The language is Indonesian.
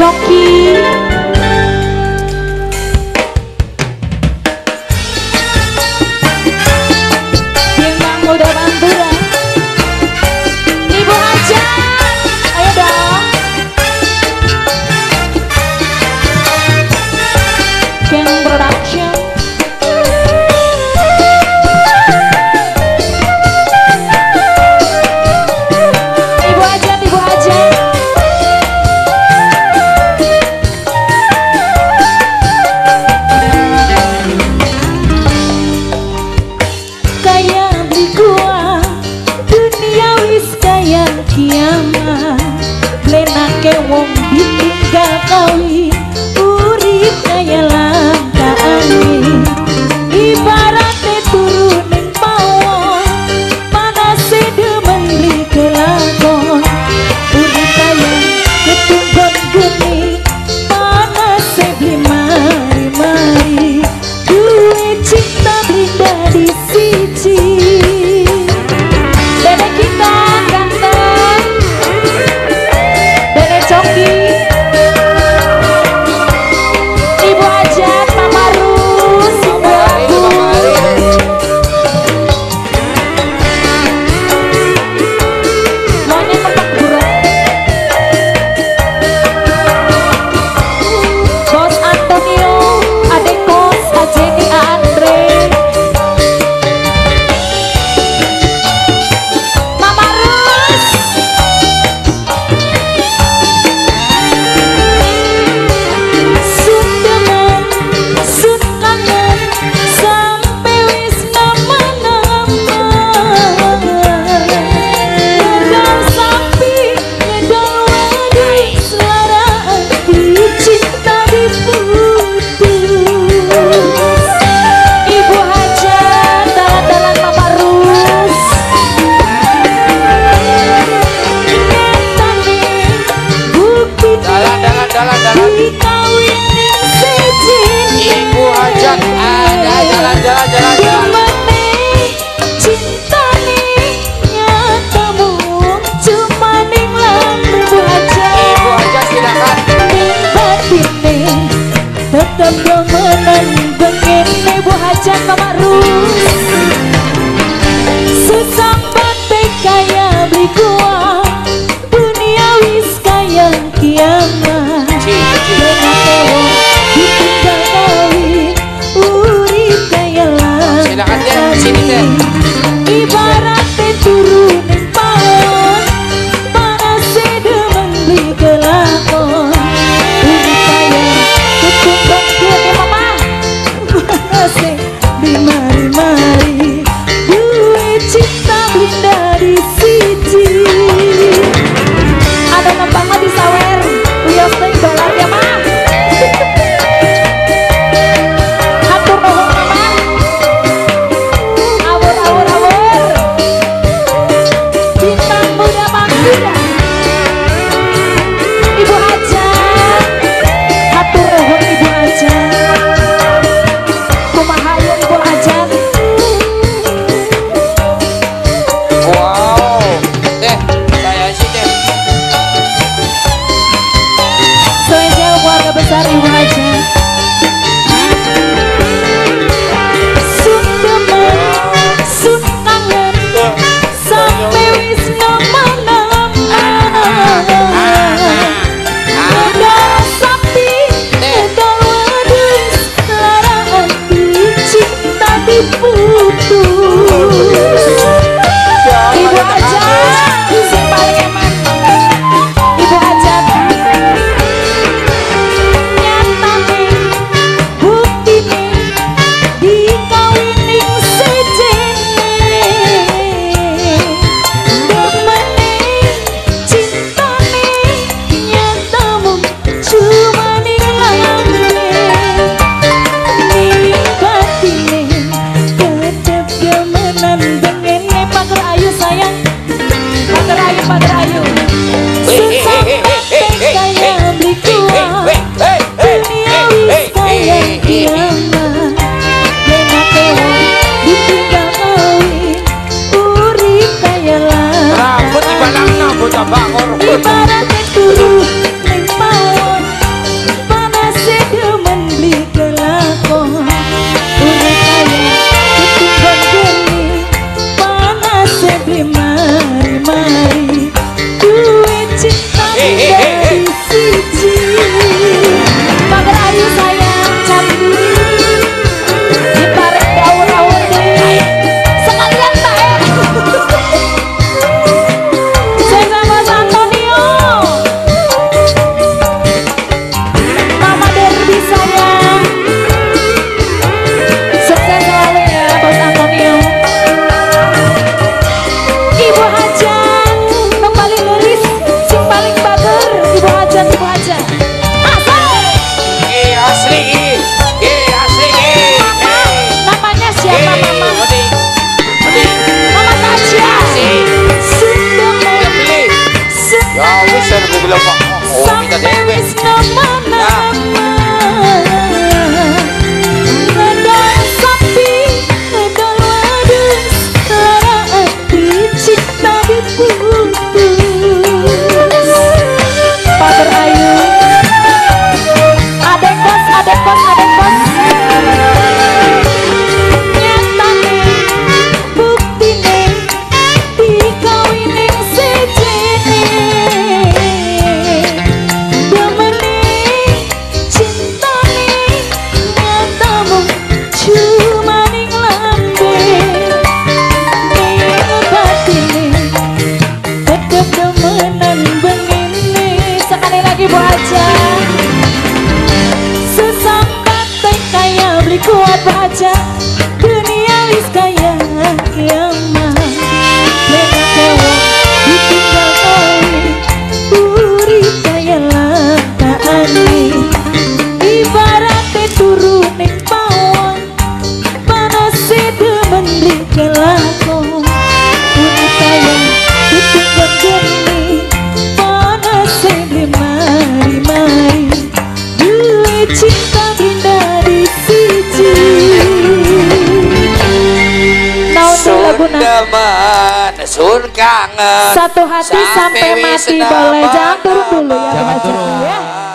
Coki yang muda Pantura Ibu aja ayo dong King Production Ibu aja kiamat lenake wong ditinggal kawin urip kaya langka angin ibaratnya turun ning pawon panase demen li kelakon urip kaya ketunggon geni panase beli mari-mari duwe cinta blinda di siji dede kita Coki Ibu Hajat Mamarus Ibu Agus maunya tempat burung Bos Antonio Adek Kos Ajeni Andre gue bilang Pak. Oh, minta dewe. Ibu aja sesambat kaya beli kuat baca dunia wis kaya kiamat lena kewa ditinggal kawi urip kaya lakaani ibaratnya turunin pawon panasnya demen dikelakon urip kaya ditinggal geni panasnya mari duit cinta bina di siji Sundaman sun kangen satu hati sampai mati boleh jangan turun dulu ya.